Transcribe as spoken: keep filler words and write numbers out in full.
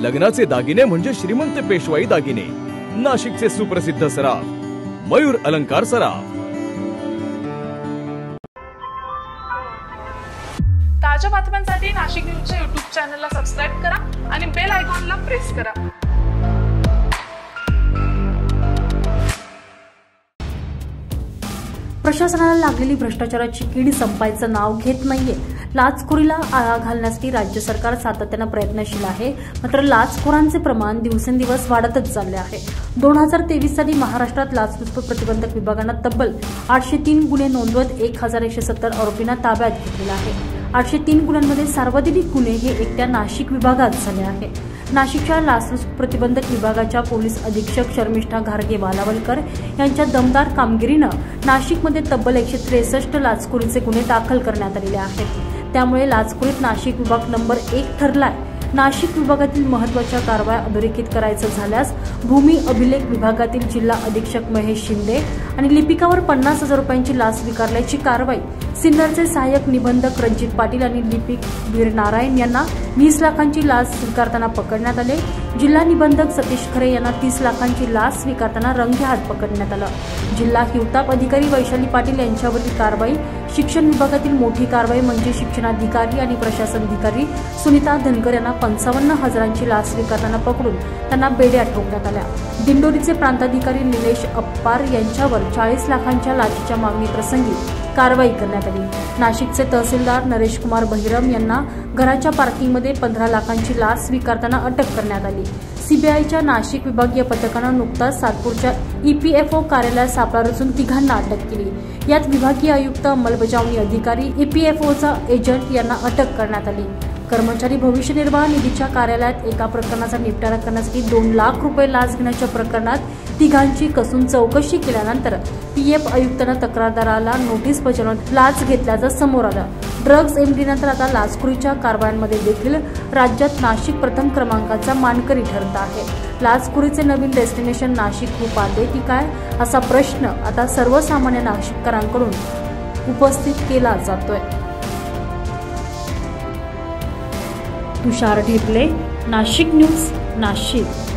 लग्नाचे दागिने म्हणजे श्रीमंत पेशवाई दागिने, नाशिकचे सुप्रसिद्ध सराफ मयूर अलंकार सराफ। ताज्या बातम्यांसाठी नाशिक न्यूजच्या यूट्यूब चॅनलला सबस्क्राइब करा आणि बेल आयकॉनला प्रेस करा। प्रशासनाला लागलेली भ्रष्टाचाराची कीड संपायचं नाव घेत नाहीये। लाचखोरीला आळा घालण्यासाठी राज्य सरकार सातत्याने प्रयत्नशील आहे, मात्र लाचखोरांचे प्रमाण दिवसेंदिवस वाढतच चालले आहे। दोन हजार तेवीस साली महाराष्ट्रात लाचलुचपत प्रतिबंधक विभागानं तब्बल आठशे तीन गुन्हे नोंदवत एक हजार एकशे सत्तर आरोपींना ताब्यात घेतलेलं आहे। आठशे तीन गुन्ह्यांमध्ये सार्वजनिक गुन्हे हे एकट्या नाशिक विभागात झाले आहे। नाशिकच्या लाचलुचपत प्रतिबंधक विभागाच्या पोलीस अधीक्षक शर्मिष्ठा घारगे वालावलकर यांच्या दमदार कामगिरीनं नाशिकमध्ये तब्बल एकशे त्रेसष्ट लाचखोरीचे गुन्हे दाखल करण्यात आलेले आहेत। त्यामुळे लाचखोरीत नाशिक विभाग नंबर एक ठरलाय। नाशिक विभागातील महत्त्वाच्या कारवाया अधोरेखित करायचं झाल्यास भूमी अभिलेख विभागातील जिल्हा अधीक्षक महेश शिंदे आणि लिपिकावर पन्नास हजार रुपयांची लाच स्वीकारल्याची कारवाई, सिन्नरचे सहाय्यक निबंधक रणजित पाटील आणि लिपिक वीर नारायण यांना वीस लाखांची लाच स्वीकारताना पकडण्यात आले। जिल्हा निबंधक सतीश खरे यांना तीस लाखांची लाच स्वीकारताना रंगेहात पकडण्यात आलं। जिल्हा हिवताप अधिकारी वैशाली पाटील यांच्यावरील कारवाई, शिक्षण विभागातील मोठी कारवाई म्हणजे शिक्षणाधिकारी आणि प्रशासन अधिकारी सुनीता धनकर यांना पंचावन्न हजारांची लाच स्वीकारताना पकडून त्यांना बेड्या ठोकण्यात आल्या। दिंडोरीचे प्रांताधिकारी निलेश अप्पार यांच्यावर चाळीस लाखांच्या लाचेच्या मागणी प्रसंगी कारवाई करण्यात आली। नाशिकचे तहसीलदार नरेश कुमार बहिरम यांना घराच्या पार्किंगमध्ये पंधरा लाखांची लाच स्वीकारताना अटक करण्यात आली। सीबीआयच्या नाशिक विभागीय पथकानं नुकताच सातपूरच्या ईपीएफओ कार्यालयात सापळा रचून तिघांना अटक केली। यात विभागीय आयुक्त, अंमलबजावणी अधिकारी, ईपीएफओचा एजंट यांना अटक करण्यात आली। कर्मचारी भविष्य निर्वाह निधीच्या कार्यालयात एका प्रकरणाचा निपटारा करण्यासाठी दोन लाख रुपये लाच घेण्याच्या प्रकरणात तिघांची कसून चौकशी केल्यानंतर पीएफ आयुक्तांना तक्रारदाराला नोटीस बजावून लाच घेतल्याचं समोर आलं। ड्रग्ज एमडी नंतर आता लाचखोरीच्या कारवायांमध्ये देखील राज्यात नाशिक प्रथम क्रमांकाचा मानकरी ठरत आहे। लाचखोरीचे नवीन डेस्टिनेशन नाशिक होऊ पाहते की काय, असा प्रश्न आता सर्वसामान्य नाशिककरांकडून उपस्थित केला जातोय। तुषार ढेपले, नाशिक न्यूज, नाशिक।